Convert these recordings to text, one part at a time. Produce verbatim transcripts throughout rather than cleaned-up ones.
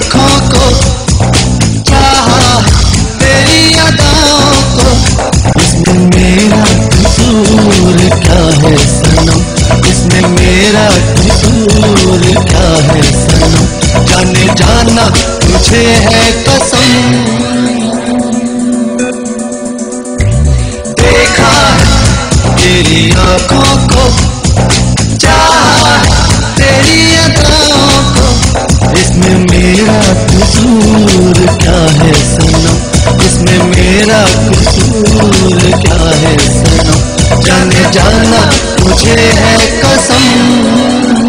आँखों को चाहा तेरी अदाओं को, इसमें मेरा कसूर क्या है सनम, इसमें मेरा कसूर क्या है सनम, जाने जाना तुझे है कसम। देखा तेरी आँखों को चाहा तेरी अदाओं को, इसमें मेरा कसूर क्या है सनम, इसमें मेरा कसूर क्या है सनम, जाने जाना तुझे है कसम।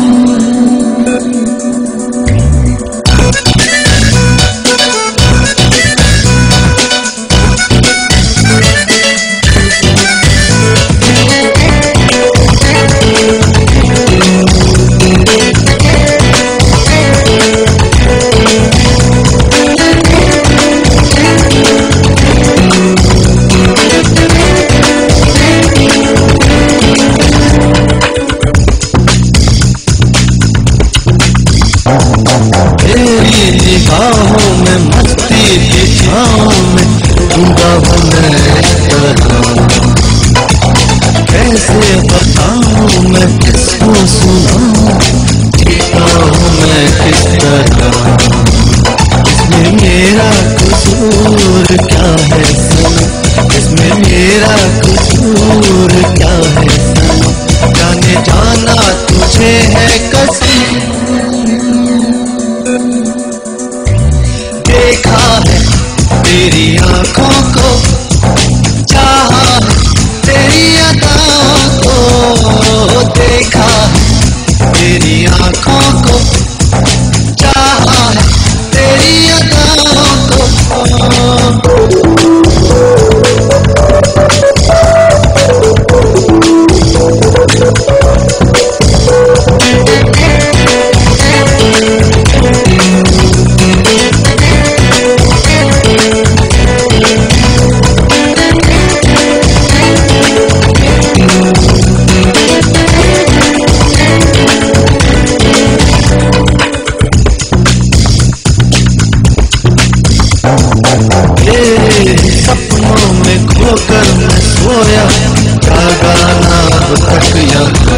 तेरी निगाहों में मस्ती की छाँव में डूबा हूँ मैं इस तरह, कैसे बताऊँ मैं किसको सुनाऊँ, जीता हूँ मैं किस तरह, इसमें मेरा कसूर क्या है सनम, इसमें मेरा कसूर क्या है सनम, जाने जाना तुझे है कसम। देखा है तेरी आँखों को चाहा तेरी अदाओं को, देखा है तेरी आँखों को चाहा तेरी अदाओं को। तेरे सपनों में खोकर मैं सोया, जागा ना अब तक यहाँ,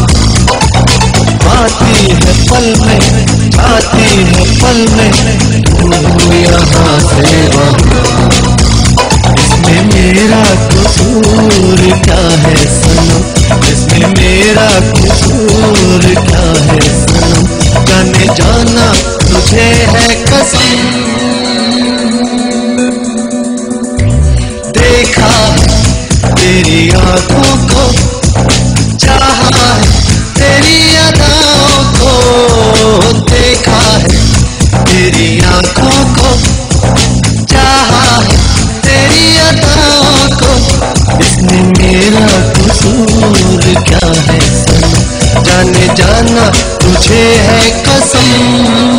आती है पल में जाती है पल में तू यहाँ से वहाँ, इसमें मेरा कसूर क्या है सनम, इसमें मेरा कसूर क्या है सनम, जाने जाना तुझे है कसम। देखा तेरी आँखों को चाहा तेरी अदाओं को, देखा है तेरी आँखों को चाहा तेरी अदाओं को, इसमें मेरा कसूर क्या है सनम, जाने जाना तुझे है कसम।